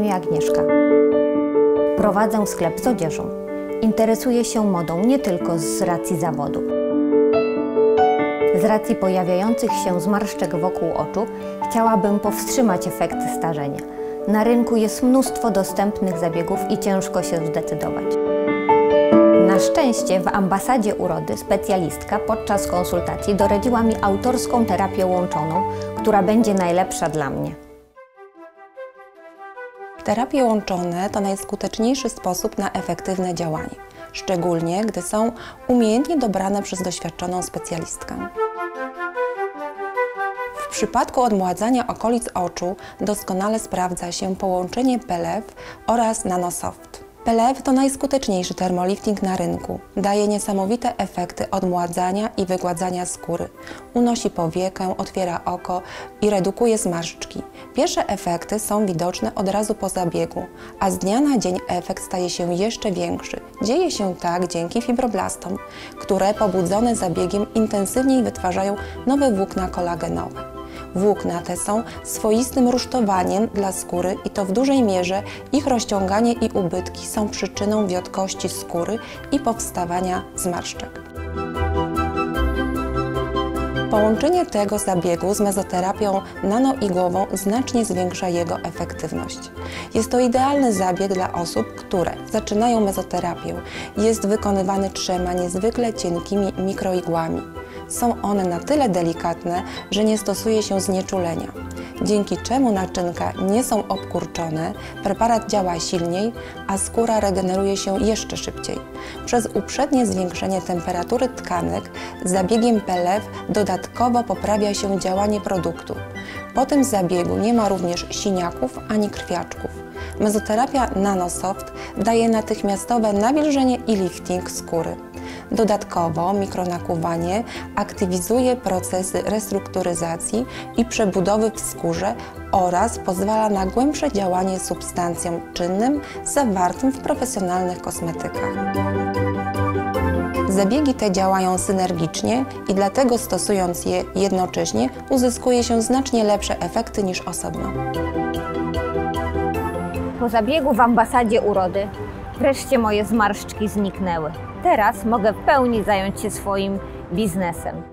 imię Agnieszka. Prowadzę sklep z odzieżą. Interesuję się modą nie tylko z racji zawodu. Z racji pojawiających się zmarszczek wokół oczu chciałabym powstrzymać efekty starzenia. Na rynku jest mnóstwo dostępnych zabiegów i ciężko się zdecydować. Na szczęście w ambasadzie urody specjalistka podczas konsultacji doradziła mi autorską terapię łączoną, która będzie najlepsza dla mnie. Terapie łączone to najskuteczniejszy sposób na efektywne działanie, szczególnie gdy są umiejętnie dobrane przez doświadczoną specjalistkę. W przypadku odmładzania okolic oczu doskonale sprawdza się połączenie PLEV oraz NanoSoft. PLEV to najskuteczniejszy termolifting na rynku. Daje niesamowite efekty odmładzania i wygładzania skóry. Unosi powiekę, otwiera oko i redukuje zmarszczki. Pierwsze efekty są widoczne od razu po zabiegu, a z dnia na dzień efekt staje się jeszcze większy. Dzieje się tak dzięki fibroblastom, które pobudzone zabiegiem intensywniej wytwarzają nowe włókna kolagenowe. Włókna te są swoistym rusztowaniem dla skóry i to w dużej mierze ich rozciąganie i ubytki są przyczyną wiotkości skóry i powstawania zmarszczek. Połączenie tego zabiegu z mezoterapią nanoigłową znacznie zwiększa jego efektywność. Jest to idealny zabieg dla osób, które zaczynają mezoterapię. Jest wykonywany 3 niezwykle cienkimi mikroigłami. Są one na tyle delikatne, że nie stosuje się znieczulenia, dzięki czemu naczynka nie są obkurczone, preparat działa silniej, a skóra regeneruje się jeszcze szybciej. Przez uprzednie zwiększenie temperatury tkanek zabiegiem PLEV dodatkowo poprawia się działanie produktu. Po tym zabiegu nie ma również siniaków ani krwiaczków. Mezoterapia NanoSoft daje natychmiastowe nawilżenie i lifting skóry. Dodatkowo mikronakuwanie aktywizuje procesy restrukturyzacji i przebudowy w skórze oraz pozwala na głębsze działanie substancjom czynnym zawartym w profesjonalnych kosmetykach. Zabiegi te działają synergicznie i dlatego stosując je jednocześnie uzyskuje się znacznie lepsze efekty niż osobno. Po zabiegu w ambasadzie urody wreszcie moje zmarszczki zniknęły. Teraz mogę w pełni zająć się swoim biznesem.